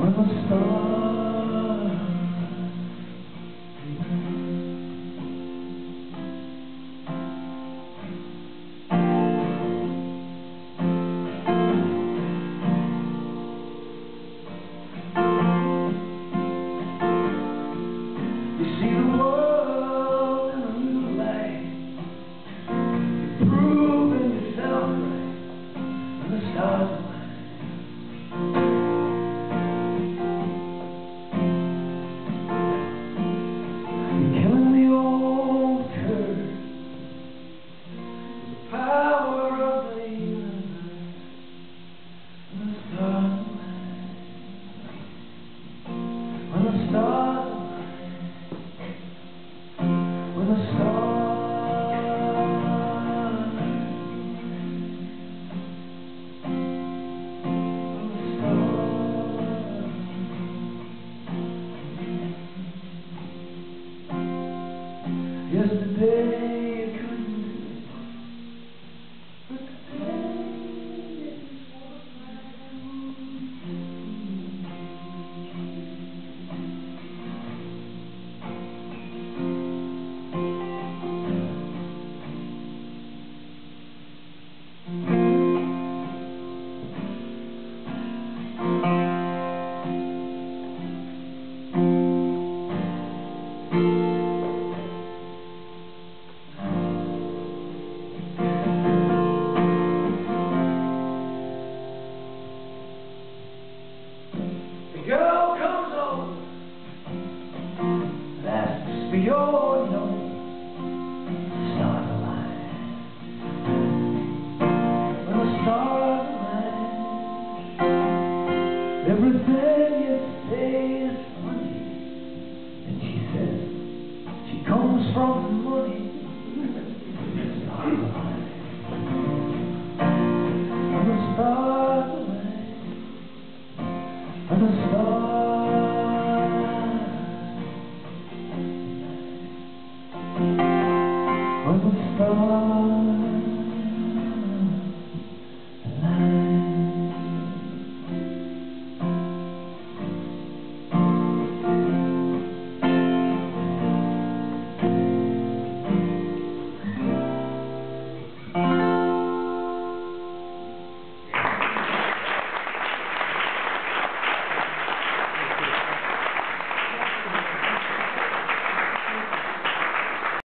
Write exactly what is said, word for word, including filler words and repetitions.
Yesterday you couldn't do it, but today it just won't matter. The girl comes over and asks for your note. Stars align. When the stars align, everything you say is funny. And she says she comes from money. Stars align. When the stars align, and the stars, when the stars